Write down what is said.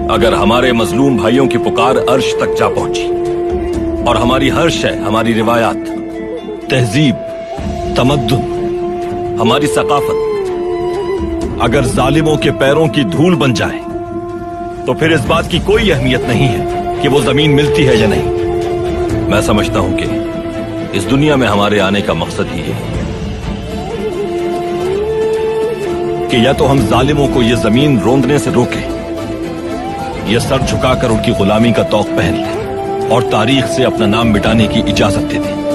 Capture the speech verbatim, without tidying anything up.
अगर हमारे मजलूम भाइयों की पुकार अर्श तक जा पहुंची और हमारी हर शय, हमारी रिवायात, तहजीब, तमद्दुन, हमारी सकाफत अगर जालिमों के पैरों की धूल बन जाए तो फिर इस बात की कोई अहमियत नहीं है कि वो जमीन मिलती है या नहीं। मैं समझता हूं कि इस दुनिया में हमारे आने का मकसद ही है कि या तो हम जालिमों को यह जमीन रोंदने से रोकें, यह सर झुकाकर उनकी गुलामी का तौक पहन लें और तारीख से अपना नाम मिटाने की इजाजत दे दें।